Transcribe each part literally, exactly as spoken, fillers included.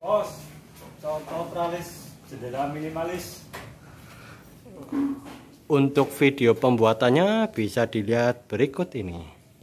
Bos, contoh tralis jendela minimalis. Untuk video pembuatannya bisa dilihat berikut ini.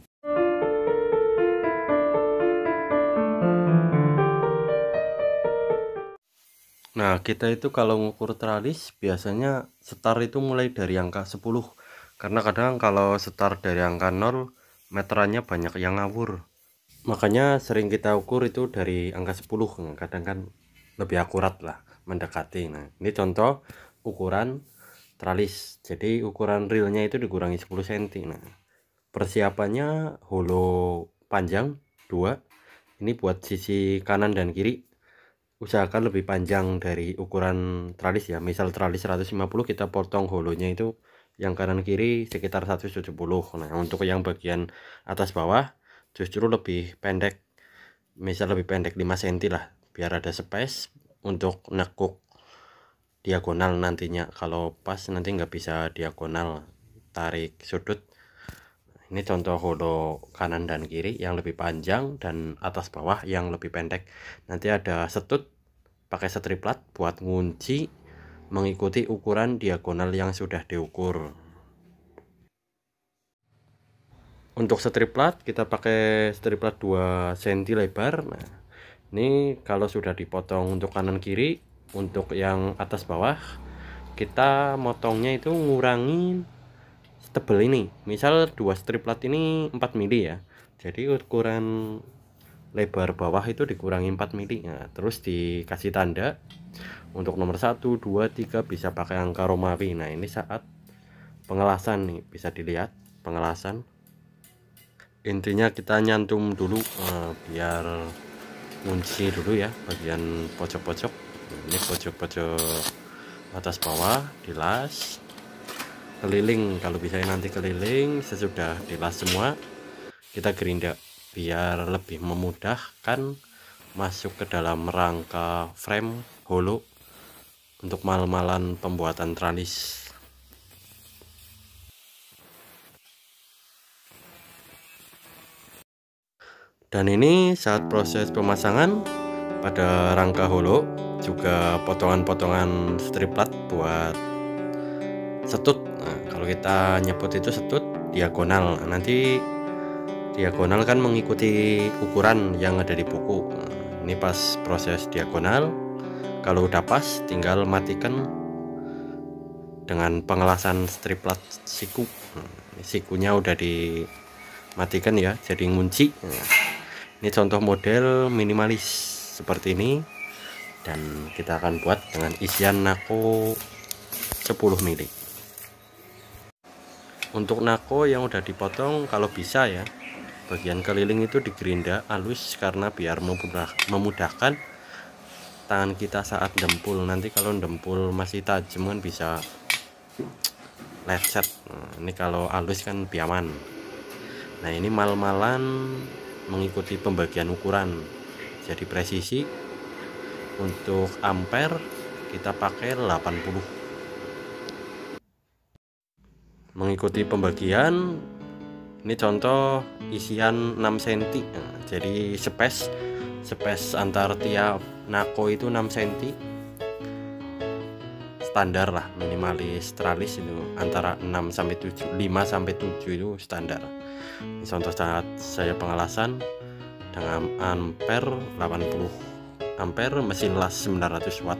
Nah, kita itu kalau ngukur tralis biasanya setar itu mulai dari angka sepuluh. Karena kadang kalau setar dari angka nol, meterannya banyak yang ngawur. Makanya sering kita ukur itu dari angka sepuluh. Kadang kan lebih akurat lah, mendekati. Nah, ini contoh ukuran tralis. Jadi ukuran realnya itu dikurangi sepuluh sentimeter. Nah, persiapannya holo panjang dua. Ini buat sisi kanan dan kiri. Usahakan lebih panjang dari ukuran tralis ya. Misal tralis seratus lima puluh, kita potong holonya itu yang kanan kiri sekitar seratus tujuh puluh. Nah, untuk yang bagian atas bawah justru lebih pendek. Misal lebih pendek lima sentimeter lah, biar ada space untuk nekuk diagonal nantinya. Kalau pas nanti nggak bisa diagonal, tarik sudut. Ini contoh holo kanan dan kiri yang lebih panjang dan atas bawah yang lebih pendek. Nanti ada setut pakai striplat buat ngunci mengikuti ukuran diagonal yang sudah diukur. Untuk striplat kita pakai striplat dua sentimeter lebar. Nah, ini kalau sudah dipotong untuk kanan kiri, untuk yang atas bawah kita motongnya itu ngurangin tebel ini. Misal dua striplat ini empat mili ya, jadi ukuran lebar bawah itu dikurangi empat mili. Nah, terus dikasih tanda untuk nomor satu, dua, tiga bisa pakai angka Romawi. Nah, ini saat pengelasan nih, bisa dilihat pengelasan. Intinya kita nyantum dulu eh, biar kunci dulu ya bagian pojok-pojok. Ini pojok-pojok atas bawah dilas keliling, kalau bisa nanti keliling. Sesudah dilas semua kita gerinda biar lebih memudahkan masuk ke dalam rangka frame holo untuk mal-malan pembuatan tralis. Dan ini saat proses pemasangan pada rangka holo juga potongan-potongan striplat buat setut. Nah, kalau kita nyebut itu setut diagonal. Nah, nanti diagonal kan mengikuti ukuran yang ada di buku. Nah, ini pas proses diagonal, kalau udah pas tinggal matikan dengan pengelasan striplat siku. Nah, sikunya udah dimatikan ya, jadi ngunci. Nah, ini contoh model minimalis seperti ini, dan kita akan buat dengan isian nako sepuluh mili. Untuk nako yang udah dipotong, kalau bisa ya bagian keliling itu digerinda halus, karena biar memudah, memudahkan tangan kita saat dempul. Nanti kalau dempul masih tajam kan bisa lecet. Nah, ini kalau halus kan biaman. Nah, ini mal-malan mengikuti pembagian ukuran, jadi presisi. Untuk ampere kita pakai delapan puluh. Mengikuti pembagian, ini contoh isian enam sentimeter. Nah, jadi space space antar tiap nako itu enam sentimeter. Standar lah, minimalis tralis itu antara enam sampai tujuh, lima sampai tujuh itu standar. Ini contoh saat saya pengelasan dengan ampere delapan puluh ampere, mesin las sembilan ratus watt.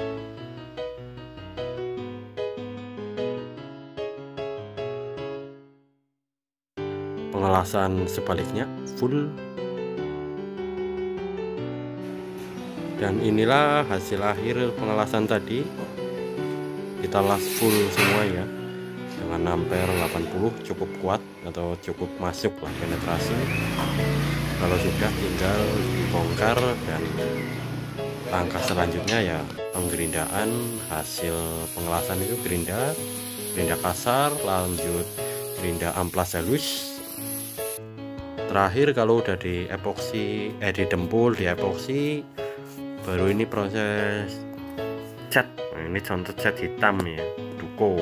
Pengelasan sebaliknya full. Dan inilah hasil akhir pengelasan tadi. Kita las full semua ya, dengan ampere delapan puluh cukup kuat atau cukup masuk lah penetrasi. Kalau sudah tinggal dibongkar, dan langkah selanjutnya ya penggerindaan. Hasil pengelasan itu gerinda gerinda kasar, lanjut gerinda amplas halus. Terakhir kalau udah di epoksi eh di dempul, di epoksi, baru ini proses cat. Nah, ini contoh cat hitam ya, duko.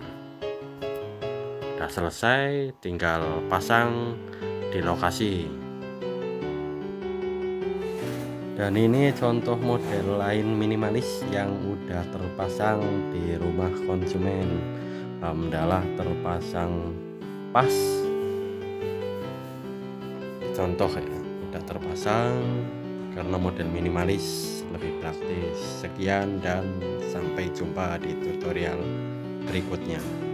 Udah selesai, tinggal pasang di lokasi. Dan ini contoh model lain minimalis yang udah terpasang di rumah konsumen. Alhamdulillah terpasang pas. Contoh ya, udah terpasang karena model minimalis lebih praktis. Sekian dan sampai jumpa di tutorial berikutnya.